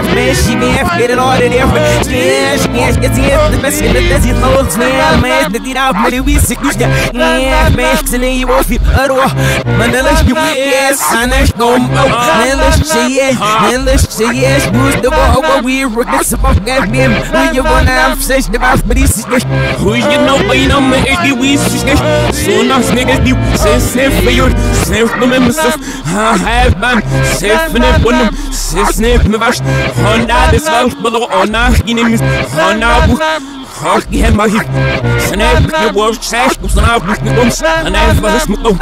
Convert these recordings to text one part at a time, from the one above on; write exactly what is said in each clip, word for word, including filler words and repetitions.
F, man, she been fit all the different. Yeah, she can't get the best in the desert. Folks, man, man, the did out, but we sick. Yeah, man, and then you will feel a door. Manila, you yes, and I go. Manila, she is, Manila, she is, boost the ball, but we were this about that game. Who you wanna have obsessed about, but this is who you know, but you know, man, if we switch. So now, niggas, you say, sniff for you, sniff for me, myself. I have been safe in it, one of them, sniff me, bash. Honda, this house below, on our enemies, on our book. Hockey had my hip. Snap the world sash, was an out with the bumps, and I was smoke.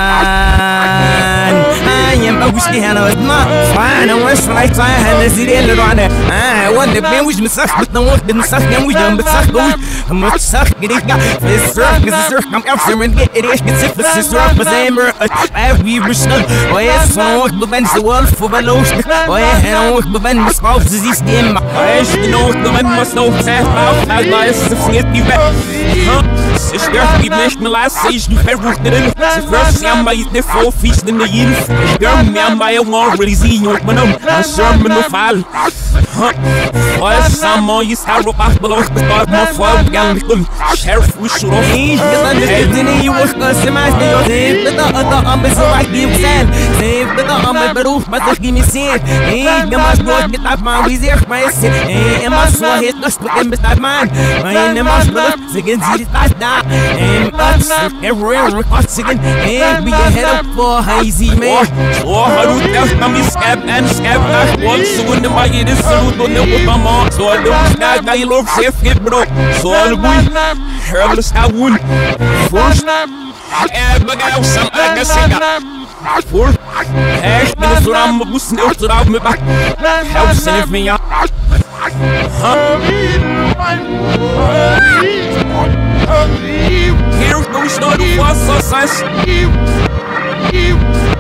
I am a whiskey and I was not fine. I was like, I had a city on it. I want the man which me suck, but no one didn't suck, and we don't but suck. I'm not suck, get it got this surf, because the surf come out from and get it. It's if the sister of the same. I have we were stuck. Oh, yes, so what the band's the world for the low. Oh, yeah, and I want the band was off to this game. I should know the man must know that I like. Get you back, huh? Sister, we mentioned the last stage. You have roofed it in. The first time I eat the four feast in the year. Girl, me, I'm by a war, really see you, but I'm a Sherman of Fall. Huh? Why, some more you start up off below the part more for young sheriff, we should have been. You was customized to your save the other army, so I give sand. Save the army, but roof, but give me sand. Ain't the much more get up my reserve, my sin. Ain't my soul hit us, but in beside mine. I must look again, see it like that. And us, everywhere, records again. And be ahead of for hazy man. So, how do you tell me scab and scab? Once soon, the mighty is salute on the with my mom. So, I don't snag, I love safe, get broke. So, I'll be hairless, I would. First, I have some like a cigar. Fourth, hash, the ram was sniffed around me back. Help save me up. Here goes the was success.